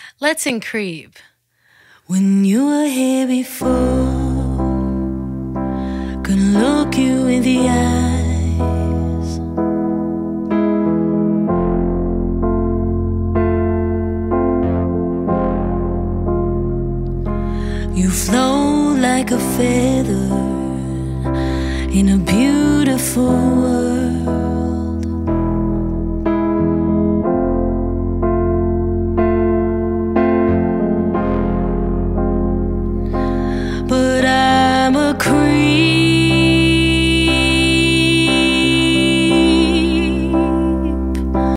Let's sing Creep. When you were here before, gonna look you in the eyes. You flow like a feather in a beautiful world.